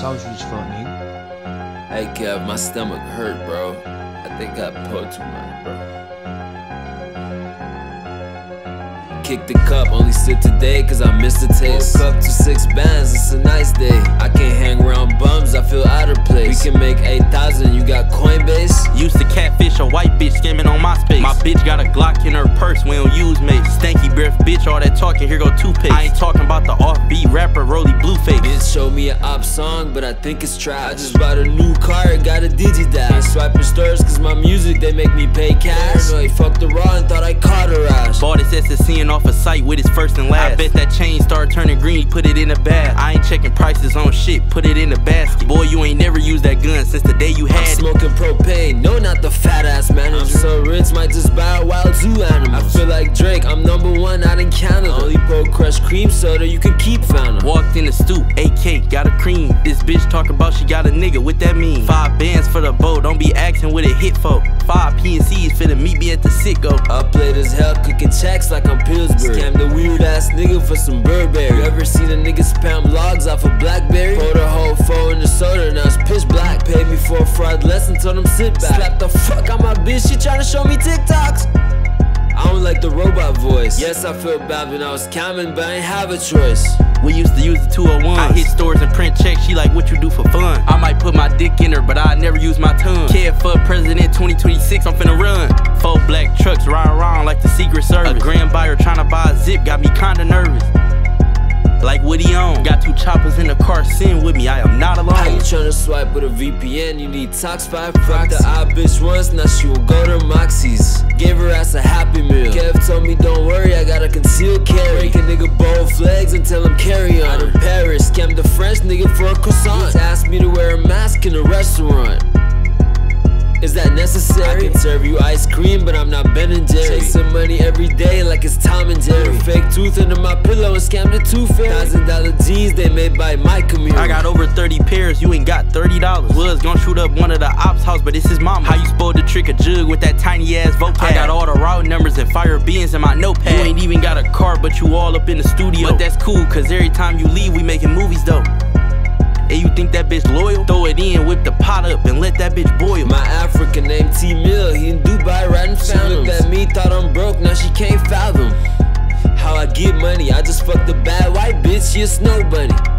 遭遇反應。 Hey Kev, my stomach hurt, bro. I think I pulled too much, bro. Kick the cup, only sip today cause I miss the taste. Woke up to 6 bands, it's a nice day. I can't hang around bums, I feel out of place. We can make 8,000, you got Coinbase? Used to catfish a white bitch scamming on MySpace. My bitch got a Glock in her purse, we don't use mace. Stanky breath, bitch, all that talking, here go toothpaste. I ain't talking about the offbeat rapper, Rolly Blueface. Bitch showed me an op song, but I think it's trash. I just bought a new car, it got a digidash. Ain't swiping stores cause my music, they make me pay cash. Paranoid, fucked the raw and thought I caught her ass. Bought his SSC off a site with his first and last. I bet that chain started turning green, put it in a bag. I ain't checking prices on shit, put it in the basket. Boy, you ain't never used that gun since the day you had it. Smoking propane, no, not the fat ass manager. I'm so rich, might just buy a wild zoo animal. I feel like Drake, I'm #1 out in Canada. Only pour crushed cream soda, you can keep Fountain. Walked in the stoop, AK, got a cream. This bitch talk about she got a nigga, what that mean? 5 bands for the bow, don't be asking what it hit for. 5 PNCs for the meet me at the sit-go. Up late as hell, cooking checks like I'm Pillsbury. Scam the weird ass nigga for some Burberry. You ever seen a nigga spam logs off a Blackberry? Poured a whole 4 in the soda, now it's pitch black. Paid me for a fraud lesson, told him sit back. Slap the fuck out my bitch, she tryna show me TikToks. I don't like the robot voice. Yes, I feel bad when I was scamming, but I ain't have a choice. We used to use the 201. I hit stores and print checks, she like, what you do for fun? I might put my dick in her, but I never use my tongue. Kid for president 2026, I'm finna run. 4 black trucks riding around like the Secret Service. A grand buyer tryna buy a zip, got me kinda nervous. Like what he on? Got 2 choppers in the car, sitting with me, I am not alone. How you tryna swipe with a VPN? You need Tox 5 proxy. The odd bitch once, now she will go to Moxie's. Gave her ass a Happy Meal. Kev told me don't worry, I got a concealed carry. Break a nigga bold flags and tell him carry on. Out in Paris, scammed the French nigga for a croissant. Asked me to wear a mask in a restaurant. Is that necessary? I can serve you ice cream, but I'm not Ben and Jerry. Chasing money every day like it's Tom and Jerry. Fake tooth under my pillow and scam the tooth fairy. $1,000 jeans they made by my community. I got over 30 pairs, you ain't got $30. Was gonna shoot up one of the ops' house, but it's his mama. How you supposed to trick a jug with that tiny ass vocab? I got all the route numbers and fire beans in my notepad. You ain't even got a car, but you all up in the studio. But that's cool, cause every time you leave, we making movies though. And you think that bitch loyal? Throw it in, whip the pot up, and let that bitch boil. My African name T-Mill, he in Dubai riding Phantoms. She looked at me, thought I'm broke, now she can't fathom how I get money. I just fucked a bad white bitch, she a snow bunny.